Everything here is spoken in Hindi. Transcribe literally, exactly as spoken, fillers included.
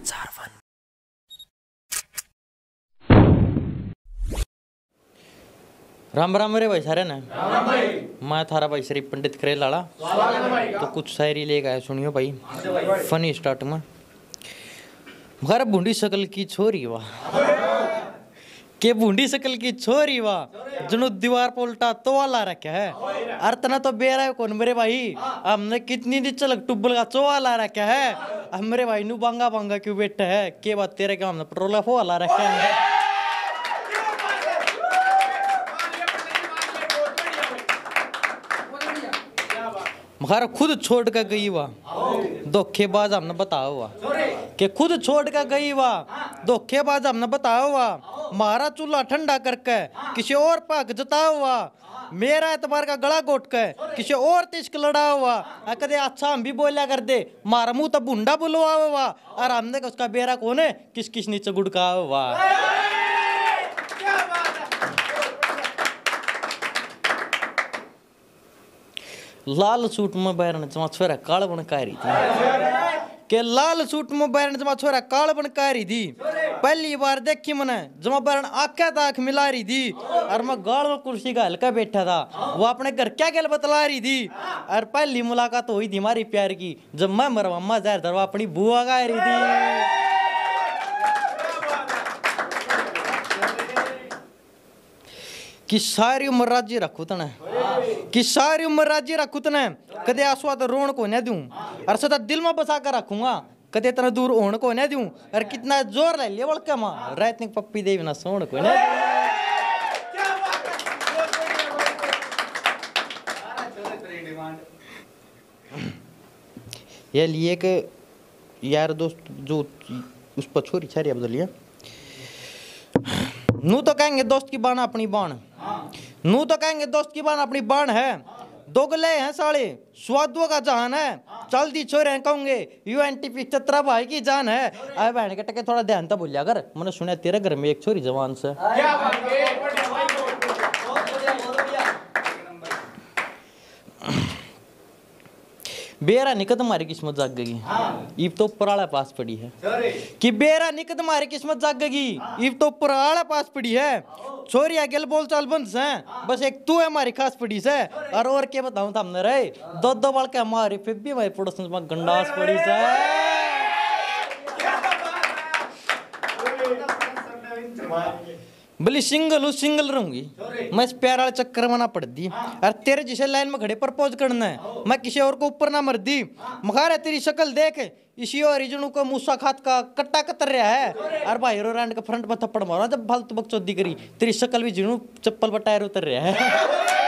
संसार वन। राम राम मेरे भाई सारे ने। राम भाई। मैं थारा भाई श्री पंडित करेल लाला। तो कुछ शायरी लेकर आया, सुनियो भाई। फनी स्टार्ट में। मगर बूंदी शकल की छोरी वाह, के बूंदी शकल की छोरी वाह, जनो दीवार पर उल्टा तो वाला रखा है। अर्तना तो बेरा है कौन मेरे भाई, हमने कितनी दी चलक टुब्बल का चोवाला रखा है। अब मेरे भाई नु बांगा बांगा क्यों बैठा है, के बात तेरे क्या हमने पेट्रोल वाला रखा है। मगर खुद छोड़ कर गई वाह, धोखेबाज हमने बताया हुआ कि खुद छोड़ कर गई वाह, धोखेबाज हमने बताया हुआ। मारा चूल्हा ठंडा करके किसी और पाक जताया हुआ, मेरा एतबार का गला घोट के किसी और तिश्क लड़ा हुआ। कदे अच्छा हम भी बोलिया कर दे, मारा मुंह तो बुंडा बुलवा हुआ, और हमने उसका बेरा कौन है किस किस नीचे गुड़का हुआ। लाल सूट में बैरन जमा छोरा काल बनकारी थी, के लाल सूट में बैरन जमा छोरा काल बनकारी थी। पहली बार देखी मैंने जमा बैरन आंखें ताक मिला रही थी, और मैं गाल में कुर्सी का हल्का बैठा था, वो अपने घर क्या गल बतला रही थी। और पहली मुलाकात हुई थी हमारी प्यार की, जब मैं मरवा जहर दरवा अपनी बुआ गा रही थी। कि सारी उम्र राजी रखू तने, कि सारी उम्र राजी रखू तने, कदे आस्वाद रोण को न दूं, और सदा दिल में बसा कर रखूंगा, कदे इतना दूर होने को न दूं। और कितना जोर ले लिया बड़का मां रात निक पप्पी देवी ना सोण को न। ये लिए कि यार दोस्त जो उस पर छोरी छारी अब लिया नू तो कहेंगे दोस्त की बाण अपनी बाण, नू तो कहेंगे दोस्त की बाण अपनी बाण है। दोगले हैं साले स्वादों का जहान है, चलती छोरे हैं कहूंगे यू एन टी पिछहत्तर भाई की जान है। आए बहन के टके थोड़ा ध्यान तो भूलिया कर, मैंने सुना तेरे घर में एक छोरी जवान से। बेरा निकट मारी किस्मत जाग गई, इब तो पराला पास पड़ी है। कि बेरा निकट मारी किस्मत जाग गई, इब तो पराला पास पड़ी है। छोरी आगे बोल चाल बंद से, बस एक तू है हमारी खास पड़ी से। और और क्या बताऊं था हमने रे, दो दो बाल के हमारी फिर भी हमारी पड़ोस में गंडास पड़ी से। भले सिंगल हूँ सिंगल रहूंगी, मैं इस प्यार वाले चक्कर में ना पड़ दी। और तेरे जिसे लाइन में खड़े प्रपोज करना है, मैं किसी और को ऊपर ना मर दी। मगर तेरी शक्ल देख इसी और रिजनों को मूसा खात का कट्टा कतर रहा है। और भाई रो रैंड का फ्रंट में थप्पड़ मारा जब फालतू बकचोदी करी, तेरी शक्ल भी जिनू चप्पल पर टायर उतर रहा है।